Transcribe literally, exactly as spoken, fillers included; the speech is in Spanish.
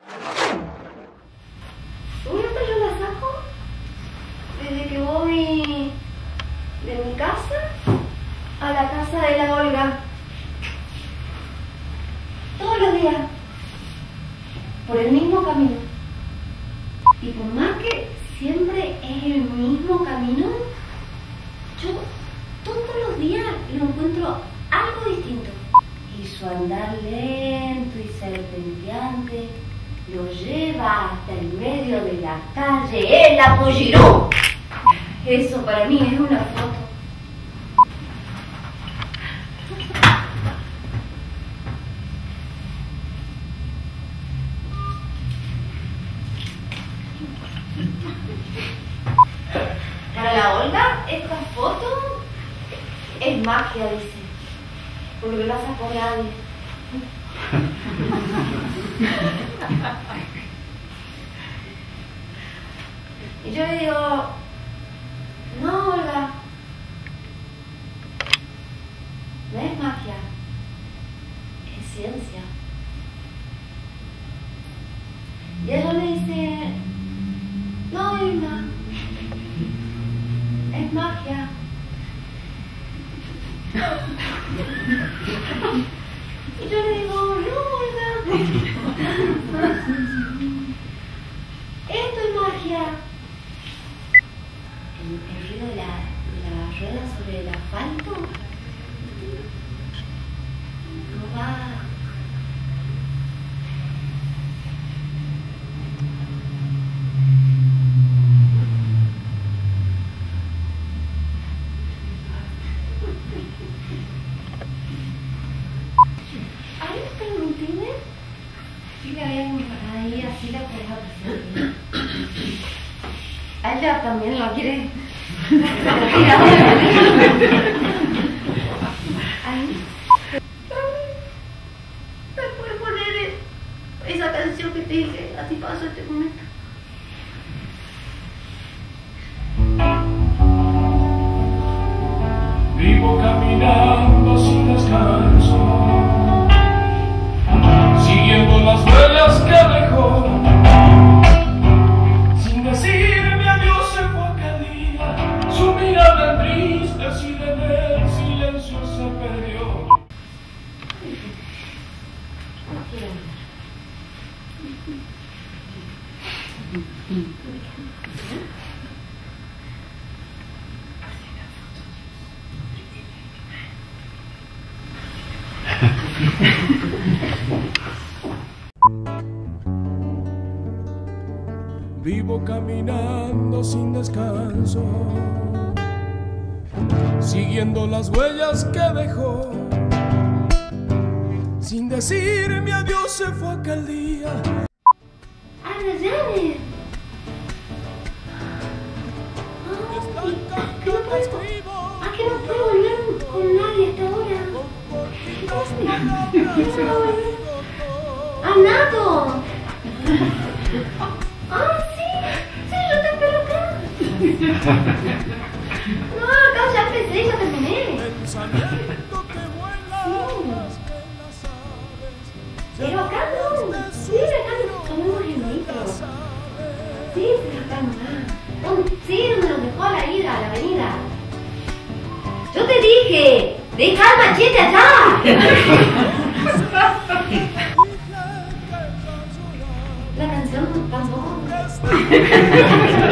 Esta yo la saco desde que voy de mi casa a la casa de la Olga. Todos los días. Por el mismo camino. Y por más que siempre es el mismo camino, yo todos los días lo encuentro algo distinto. Y su andar lento y serpenteante lo lleva hasta el medio de la calle El Apolliró. Eso para mí es una foto. Para la Olga, esta foto es magia, dice, porque no la sacó nadie. Y yo le digo, no, Olga, no es magia, es ciencia. Y ella me dice, no, Irma, es magia. Y yo le digo, no, Olga, esto es magia. El, el ruido de la, de la rueda sobre el asfalto, no va. Ahí así la puedes apreciar. Ella también lo quiere. Ahí. ¿Me puedes poner esa canción que te dije? Así paso este momento. Vivo caminando sin descanso, siguiendo las huellas que dejó. Sin decirme adiós se fue aquel día, su mirada triste y en el silencio se perdió. Vivo caminando sin descanso, siguiendo las huellas que dejó. Sin decirme adiós se fue aquel día. ¡Ana, llame! ¿A qué no puedo hablar con nadie hasta ahora? ¡Anato! ¡Ah, sí! ¡Sí, yo te espero acá! No, acá ya empecé, ya terminé. Pero acá no. Sí, acá nos tomamos el micro. Sí, pero acá no. Sí, donde nos dejó a la ida, a la avenida. Yo te dije, deja el machete allá. La canción tampoco.